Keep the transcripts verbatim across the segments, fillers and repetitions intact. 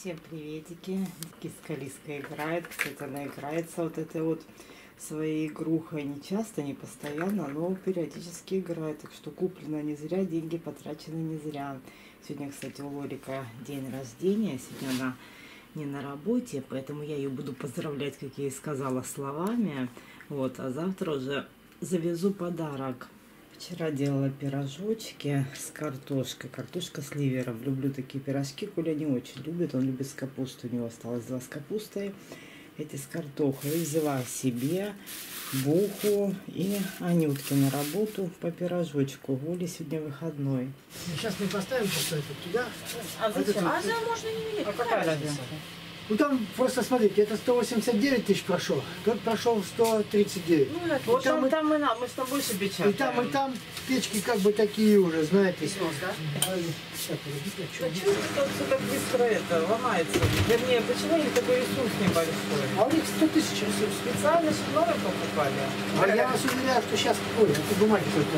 Всем приветики. Киска Лиска играет. Кстати, она играется вот этой вот своей игрухой. Не часто, не постоянно, но периодически играет. Так что куплено не зря, деньги потрачены не зря. Сегодня, кстати, у Лорика день рождения. Сегодня она не на работе, поэтому я ее буду поздравлять, как я и сказала, словами. Вот, а завтра уже завезу подарок. Вчера делала пирожочки с картошкой. Картошка с ливером. Люблю такие пирожки. Коля не очень любит. Он любит с капустой. У него осталось два с капустой. Эти с картохой. И взяла себе Буху и Анютке на работу по пирожочку. Воле сегодня выходной. Сейчас мы поставим просто это туда. А зачем? А за можно не менять. А какая разница? Ну там просто смотрите, это сто восемьдесят девять тысяч прошел, тот прошел сто тридцать девять. Ну, это, вот там, там, и там и нам, мы с тобой больше печатаем. И там, и там печки как бы такие уже, знаете. Снос, да? Почему тут все так быстро это ломается? Вернее, почему не такой ресурс небольшой? А у них сто тысяч ресурсов. Специально, чтобы новые покупали. А я вас уверяю, что сейчас... Ой, это бумаги только.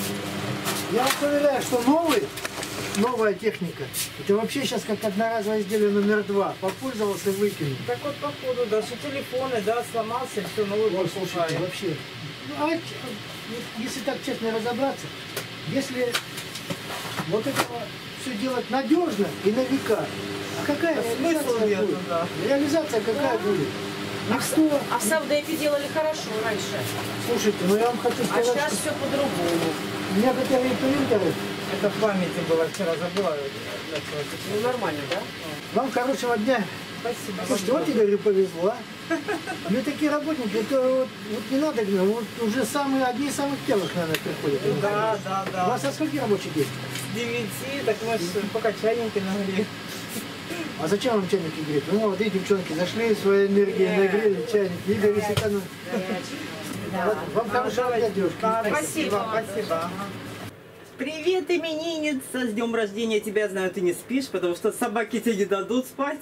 Я вас уверяю, что новый, новая техника, это вообще сейчас как одноразовое изделие номер два. Попользовался, выкинул. Так вот, походу, да, что телефоны, да, сломался, все, новый Вот, покупали. слушайте, вообще. Ну, а если так честно разобраться, если вот это все делать надежно и на века, а какая А реализация смысл нет, будет? да. Реализация какая Да. будет? Никто. А в Савдепе делали хорошо раньше. Слушайте, ну я вам хочу А сказать, сейчас что все по-другому. некоторые принтеры, Это в памяти было, вчера забыла. Ну нормально, да? вам хорошего дня. Спасибо. Слушайте, вот тебе, говорю, повезло, а? Ну такие работники, это вот, вот не надо, вот уже самые, одни из самых первых, наверное, приходят. Да, да, У да. вас а сколько рабочих есть? С девяти, так мы ж пока чайники нагрели. А зачем вам чайники греть? Ну вот эти девчонки зашли, своей энергией нагрели чайник. Игорь Исаканов. Да. Вам хорошего дня, девушки. Спасибо, спасибо. Привет, именинница! С днем рождения тебя, я знаю, ты не спишь, потому что собаки тебе не дадут спать.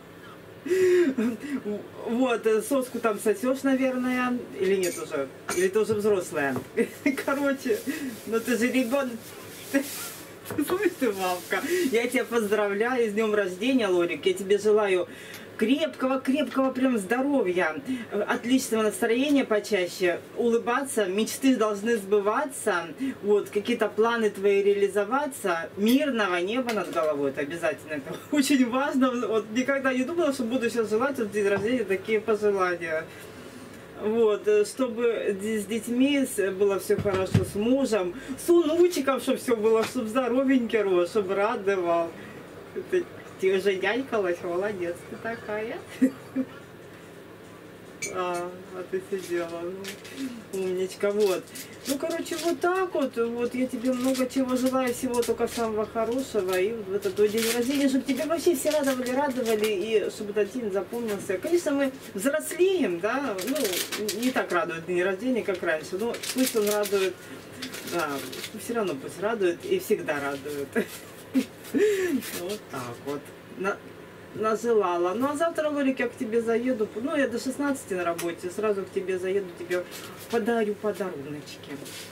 Вот, соску там сосешь, наверное, или нет уже? Или ты уже взрослая? Короче, ну ты же ребенок. Слышь ты, мамка, я тебя поздравляю с днем рождения, Лорик. Я тебе желаю крепкого-крепкого прям здоровья, отличного настроения почаще, улыбаться, мечты должны сбываться, вот, какие-то планы твои реализоваться, мирного неба над головой, это обязательно, это очень важно. Вот, никогда не думала, что буду сейчас желать вот день рождения такие пожелания. Вот, чтобы с детьми было все хорошо, с мужем, с внучиком, чтобы все было, чтобы здоровенький рос, чтобы радовал. Ты уже нянькалась, молодец ты такая. А, а ты сидела, ну, умничка, вот. Ну, короче, вот так вот, вот я тебе много чего желаю, всего только самого хорошего, и вот в этот твой день рождения, чтобы тебя вообще все радовали, радовали, и чтобы этот день запомнился. Конечно, мы взрослеем, да, ну, не так радует день рождения, как раньше, но пусть он радует, да, все равно пусть радует, и всегда радует. Вот так вот. На, нажелала. Ну а завтра, Лорик, я к тебе заеду. Ну, я до шестнадцати на работе. Сразу к тебе заеду, тебе подарю подаруночки.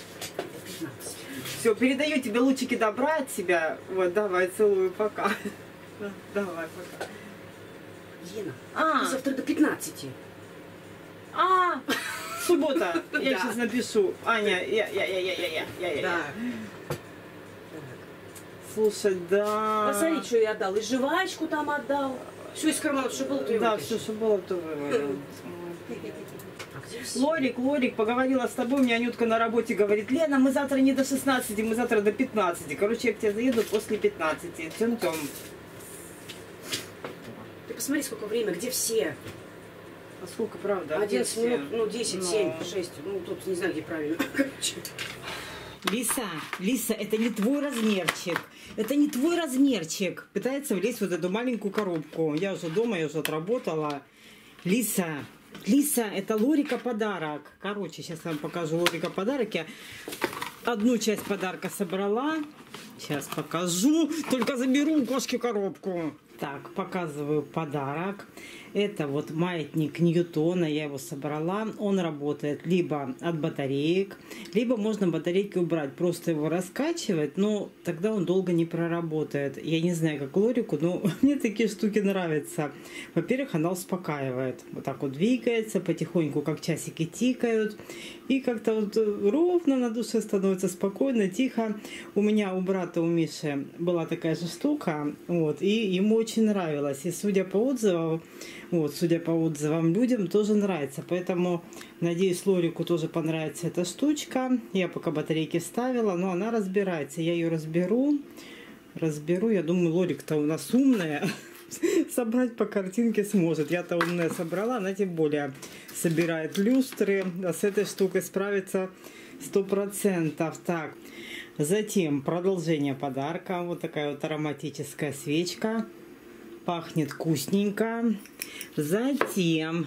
Все, передаю тебе лучики добра от себя. Вот, давай, целую, пока. Давай, пока. Лена, А, завтра до пятнадцати. а, суббота. Я Да. сейчас напишу. Аня, я, я, я, я, я, я, я, я. Да. Слушай, да. Посмотри, что я отдал. И жвачку там отдал. Все из кармана, что было, то и Да, вытащил. все, что было, то вывалил. А где все? Лорик, Лорик, поговорила с тобой, мне Анютка на работе говорит: Лена, мы завтра не до шестнадцати, мы завтра до пятнадцати. Короче, я к тебе заеду после пятнадцати. Тем-тем. Ты посмотри, сколько время, где все? А сколько, правда? одиннадцать Где все? минут, ну десять, Ну. семь, шесть. Ну тут не знаю, где правильно. Короче. Лиса, Лиса, это не твой размерчик. Это не твой размерчик. Пытается влезть в вот эту маленькую коробку. Я уже дома, я уже отработала. Лиса, Лиса, это Лорика подарок. Короче, сейчас я вам покажу Лорика подарок. Я одну часть подарка собрала. Сейчас покажу. Только заберу у кошки коробку. Итак, показываю подарок. Это вот маятник Ньютона, я его собрала. Он работает либо от батареек, либо можно батарейки убрать, просто его раскачивать, но тогда он долго не проработает. Я не знаю, как Лорику, но мне такие штуки нравятся. Во-первых, она успокаивает. Вот так вот двигается, потихоньку, как часики тикают. И как-то вот ровно на душе становится спокойно, тихо. У меня, у брата, у Миши была такая же штука, вот, и ему очень нравилось. И судя по отзывам, вот, судя по отзывам, людям тоже нравится. Поэтому, надеюсь, Лорику тоже понравится эта штучка. Я пока батарейки вставила, но она разбирается. Я ее разберу, разберу. Я думаю, Лорик-то у нас умная. Собрать по картинке сможет. Я-то умная собрала, она тем более собирает люстры. А с этой штукой справится сто процентов. Так, затем продолжение подарка. Вот такая вот ароматическая свечка. Пахнет вкусненько. Затем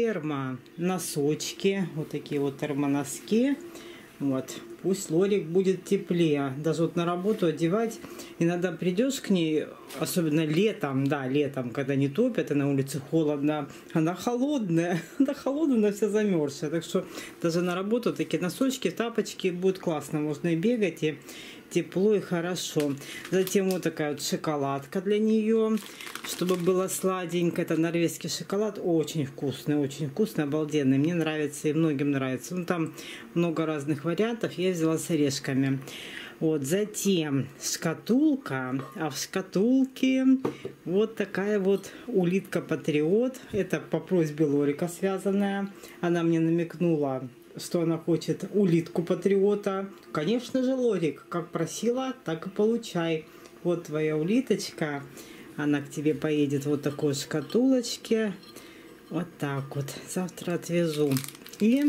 термоносочки. Вот такие вот термоноски. Вот. Пусть Лорик будет теплее. Даже вот на работу одевать. Иногда придешь к ней, особенно летом, да, летом, когда не топят, и на улице холодно. Она холодная. Она холодная, она вся замерзшая. Так что даже на работу такие носочки, тапочки будет классно. Можно и бегать, и тепло, и хорошо. Затем вот такая вот шоколадка для нее, чтобы было сладенько. Это норвежский шоколад. Очень вкусный, очень вкусный, обалденный. Мне нравится и многим нравится. Ну, там много разных вариантов. Я взяла с орешками. Вот, затем шкатулка, а в шкатулке вот такая вот улитка-патриот. Это по просьбе Лорика связанная. Она мне намекнула, что она хочет улитку-патриота. Конечно же, Лорик, как просила, так и получай. Вот твоя улиточка. Она к тебе поедет в вот такой шкатулочке. Вот так вот. Завтра отвезу. И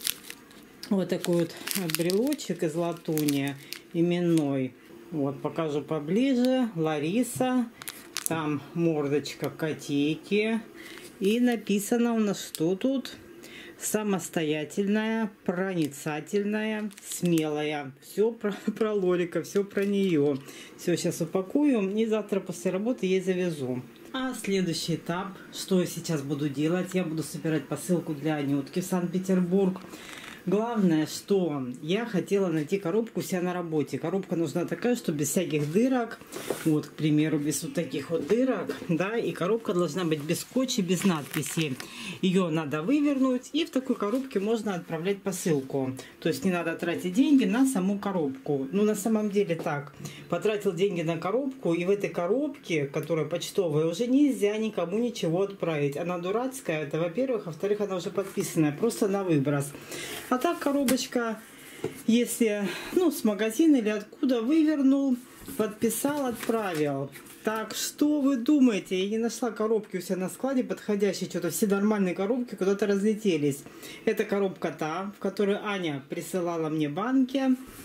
вот такой вот брелочек из латуни именной. Вот, покажу поближе. Лариса. Там мордочка котейки. И написано у нас, что тут? Самостоятельная, проницательная, смелая. Все про, про Лорика, все про нее. Все, сейчас упакую и завтра после работы ей завезу. А следующий этап, что я сейчас буду делать? Я буду собирать посылку для Анютки в Санкт-Петербург. Главное, что я хотела найти коробку у себя на работе. Коробка нужна такая, что без всяких дырок. Вот, к примеру, без вот таких вот дырок. Да, и коробка должна быть без скотча, без надписи. Ее надо вывернуть, и в такой коробке можно отправлять посылку. То есть не надо тратить деньги на саму коробку. Ну, на самом деле так. Потратил деньги на коробку, и в этой коробке, которая почтовая, уже нельзя никому ничего отправить. Она дурацкая, это во-первых. А во-вторых, она уже подписанная, просто на выброс. А так коробочка, если, ну, с магазина или откуда вывернул, подписал, отправил. Так, что вы думаете? Я не нашла коробки у себя на складе подходящие. Что-то все нормальные коробки куда-то разлетелись. Это коробка та, в которой Аня присылала мне банки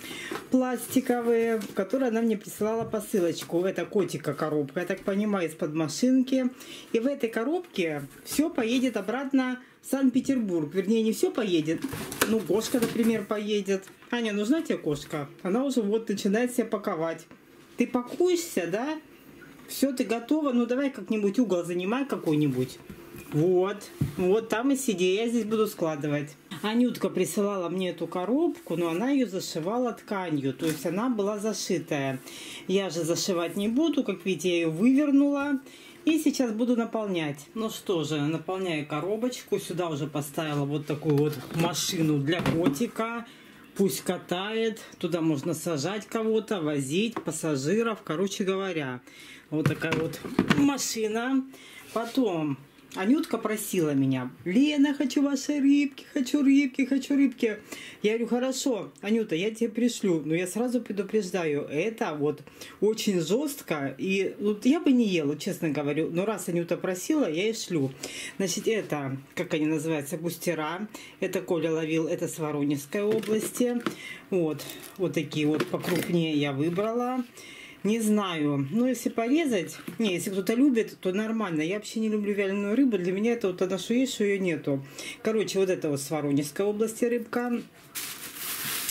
пластиковые, в которой она мне присылала посылочку. Это котика коробка, я так понимаю, из-под машинки. И в этой коробке все поедет обратно в Санкт-Петербург. Вернее, не все поедет. Ну, кошка, например, поедет. Аня, нужна тебе кошка? Она уже вот начинает себя паковать. Ты пакуешься, да? Все, ты готова? Ну, давай как-нибудь угол занимай какой-нибудь. Вот. Вот там и сиди. Я здесь буду складывать. Анютка присылала мне эту коробку, но она ее зашивала тканью. То есть она была зашитая. Я же зашивать не буду. Как видите, я ее вывернула. И сейчас буду наполнять. Ну что же, наполняю коробочку. Сюда уже поставила вот такую вот машину для котика. Пусть катает. Туда можно сажать кого-то, возить, пассажиров. Короче говоря, вот такая вот машина. Потом Анютка просила меня: Лена, хочу ваши рыбки, хочу рыбки, хочу рыбки. Я говорю: хорошо, Анюта, я тебе пришлю. Но я сразу предупреждаю, это вот очень жестко. И вот я бы не ела, честно говорю. Но раз Анюта просила, я и шлю. Значит, это, как они называются, густера. Это Коля ловил, это с Воронежской области. Вот, вот такие вот покрупнее я выбрала. Не знаю, но если порезать, не, если кто-то любит, то нормально. Я вообще не люблю вяленую рыбу, для меня это вот тогда что есть, что ее нету. Короче, вот это вот с Воронежской области рыбка.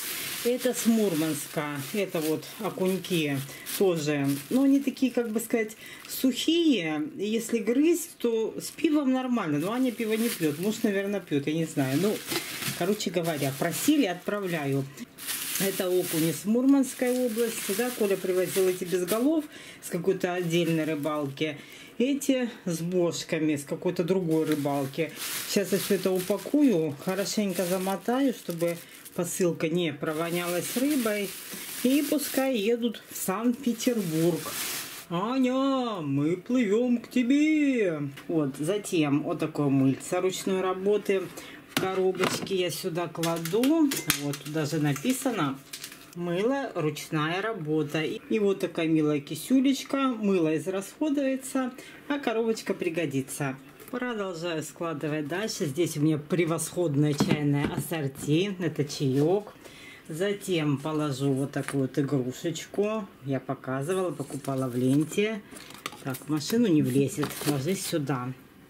Это с Мурманска. Это вот окуньки тоже. Но они такие, как бы сказать, сухие. Если грызть, то с пивом нормально. Но Аня пиво не пьет. Муж, наверное, пьет. Я не знаю. Ну, короче говоря, просили, отправляю. Это окуни с Мурманской области. Да, Коля привозил эти без голов с какой-то отдельной рыбалки. Эти с бошками, с какой-то другой рыбалки. Сейчас я все это упакую, хорошенько замотаю, чтобы посылка не провонялась рыбой. И пускай едут в Санкт-Петербург. Аня, мы плывем к тебе. Вот, затем вот такое мыльце ручной работы в коробочке я сюда кладу. Вот, тут даже написано мыло ручная работа. И вот такая милая кисюлечка. Мыло израсходуется, а коробочка пригодится. Продолжаю складывать дальше. Здесь у меня превосходное чайное ассорти. Это чаек. Затем положу вот такую вот игрушечку. Я показывала, покупала в ленте. Так, в машину не влезет. Ложись сюда.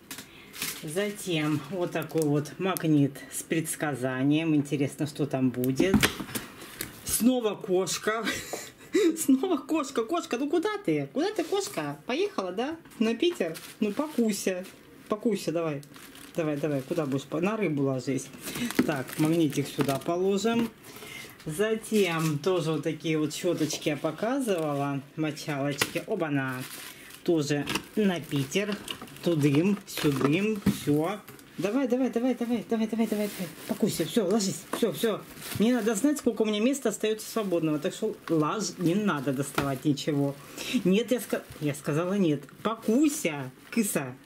Затем вот такой вот магнит с предсказанием. Интересно, что там будет. Снова кошка. Снова кошка. Кошка, ну куда ты? Куда ты, кошка? Поехала, да? На Питер? Ну, покуся. Покуся, давай. Давай, давай. Куда будешь? На рыбу ложись. Так, магнитик сюда положим. Затем тоже вот такие вот щеточки я показывала. Мочалочки. Оба-на. Тоже на Питер. Тудым, сюдым. Все. Давай, давай, давай, давай, давай, давай, давай, давай. Покуся, все, ложись, все, все. Мне надо знать, сколько у меня места остается свободного. Так что лаж, не надо доставать ничего. Нет, я, ска... я сказала нет. Покуся, кыса.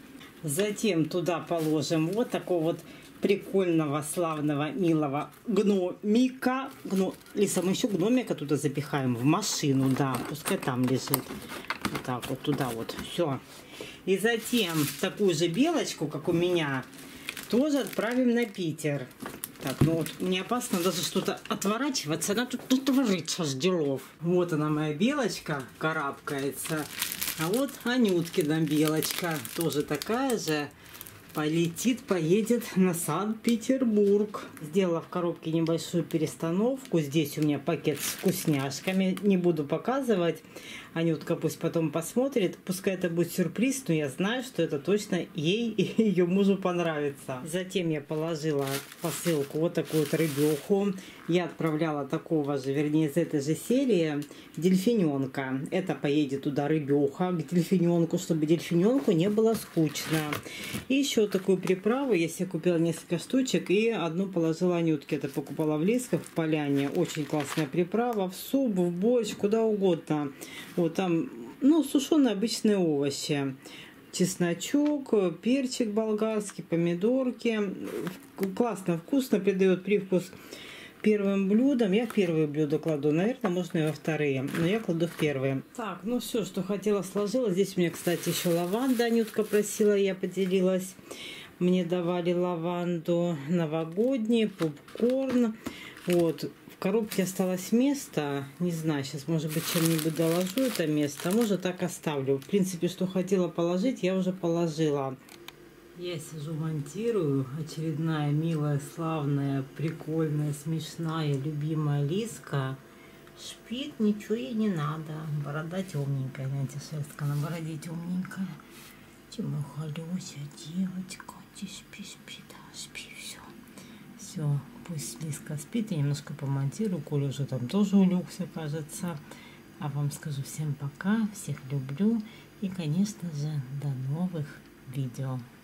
Затем туда положим вот такого вот прикольного, славного, милого гномика. Гно... Лиса, мы еще гномика туда запихаем в машину, да, пускай там лежит. Вот так вот, туда вот, все. И затем такую же белочку, как у меня, тоже отправим на Питер. Так, ну вот мне опасно даже что-то отворачиваться, она тут, тут творится с делов. Вот она, моя белочка, карабкается. А вот Анюткина белочка, тоже такая же, полетит, поедет на Санкт-Петербург. Сделала в коробке небольшую перестановку. Здесь у меня пакет с вкусняшками. Не буду показывать. Анютка пусть потом посмотрит. Пускай это будет сюрприз, но я знаю, что это точно ей и ее мужу понравится. Затем я положила в посылку вот такую вот рыбеху. Я отправляла такого же, вернее, из этой же серии, дельфиненка. Это поедет туда рыбеха к дельфиненку, чтобы дельфиненку не было скучно. И еще такую приправу я себе купила несколько штучек и одну положила Анютке. Это покупала в Лисках, в Поляне. Очень классная приправа. В суп, в борщ, куда угодно. Вот там, ну, сушеные обычные овощи. Чесночок, перчик болгарский, помидорки. Классно, вкусно, придает привкус первым блюдом. Я в первые блюда кладу. Наверное, можно и во вторые. Но я кладу в первые. Так, ну все, что хотела, сложила. Здесь у меня, кстати, еще лаванда. Анютка просила, я поделилась. Мне давали лаванду новогодний, попкорн. Вот. В коробке осталось место. Не знаю, сейчас, может быть, чем-нибудь доложу это место. А может, так оставлю. В принципе, что хотела положить, я уже положила. Я сижу, монтирую. Очередная милая, славная, прикольная, смешная, любимая Лиска. Шпит, ничего ей не надо. Борода темненькая. Знаете, шерстка на бороде темненькая. Тимоха, Люся, девочка, ты спи, спи, да, спи, все. Все, пусть Лиска спит. Я немножко помонтирую. Коля уже там тоже улегся, кажется. А вам скажу всем пока. Всех люблю. И, конечно же, до новых видео.